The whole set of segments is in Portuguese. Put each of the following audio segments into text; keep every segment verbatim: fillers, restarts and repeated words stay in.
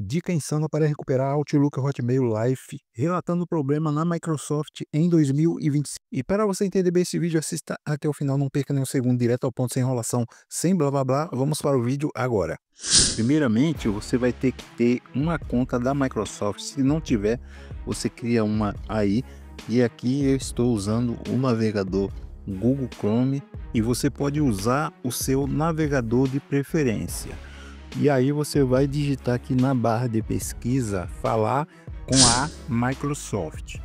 Dica insana para recuperar Outlook Hotmail Live, relatando o problema na Microsoft em dois mil e vinte e cinco. E para você entender bem esse vídeo, assista até o final, não perca nenhum segundo, direto ao ponto, sem enrolação, sem blá blá blá. Vamos para o vídeo agora. Primeiramente, você vai ter que ter uma conta da Microsoft. Se não tiver, você cria uma aí. E aqui eu estou usando o navegador Google Chrome e você pode usar o seu navegador de preferência. E aí você vai digitar aqui na barra de pesquisa, falar com a Microsoft.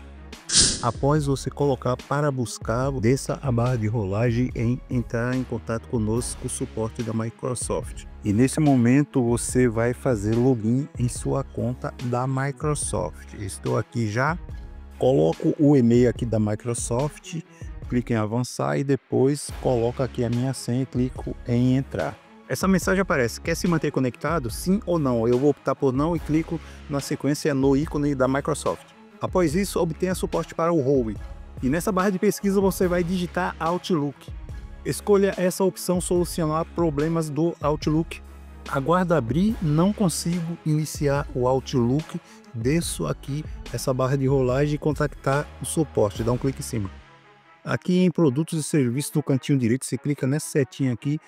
Após você colocar para buscar, desça a barra de rolagem em entrar em contato conosco, o suporte da Microsoft. E nesse momento você vai fazer login em sua conta da Microsoft. Estou aqui já, coloco o e-mail aqui da Microsoft, clique em avançar e depois coloco aqui a minha senha e clico em entrar. Essa mensagem aparece: quer se manter conectado? Sim ou não? Eu vou optar por não e clico na sequência no ícone da Microsoft. Após isso, obtenha suporte para o Home. E nessa barra de pesquisa você vai digitar Outlook. Escolha essa opção solucionar problemas do Outlook. Aguardo abrir, não consigo iniciar o Outlook. Desço aqui essa barra de rolagem e contactar o suporte. Dá um clique em cima. Aqui em produtos e serviços no cantinho direito, você clica nessa setinha aqui.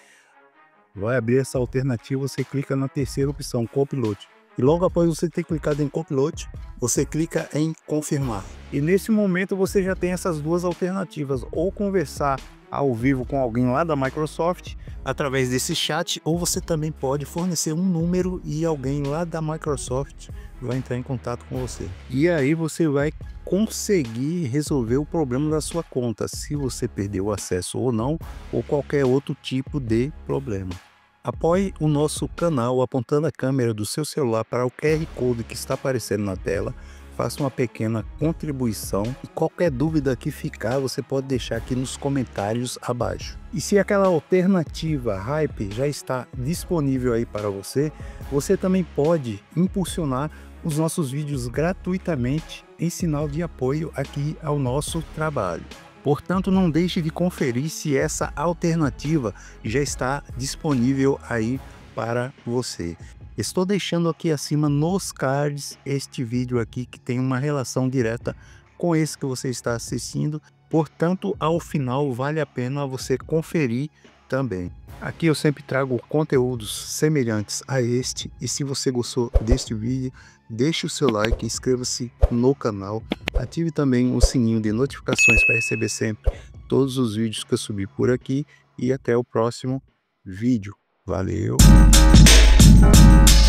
Vai abrir essa alternativa, você clica na terceira opção, Copilot. E logo após você ter clicado em Copilot, você clica em confirmar. E nesse momento você já tem essas duas alternativas, ou conversar ao vivo com alguém lá da Microsoft através desse chat, ou você também pode fornecer um número e alguém lá da Microsoft vai entrar em contato com você. E aí você vai conseguir resolver o problema da sua conta, se você perdeu o acesso ou não, ou qualquer outro tipo de problema. Apoie o nosso canal apontando a câmera do seu celular para o Q R Code que está aparecendo na tela. Faça uma pequena contribuição e qualquer dúvida que ficar, você pode deixar aqui nos comentários abaixo. E se aquela alternativa Hype já está disponível aí para você, você também pode impulsionar os nossos vídeos gratuitamente em sinal de apoio aqui ao nosso trabalho. Portanto, não deixe de conferir se essa alternativa já está disponível aí para você. Estou deixando aqui acima nos cards este vídeo aqui que tem uma relação direta com esse que você está assistindo. Portanto, ao final vale a pena você conferir também. Aqui eu sempre trago conteúdos semelhantes a este, e se você gostou deste vídeo, deixe o seu like, inscreva-se no canal, ative também o sininho de notificações para receber sempre todos os vídeos que eu subir por aqui, e até o próximo vídeo. Valeu!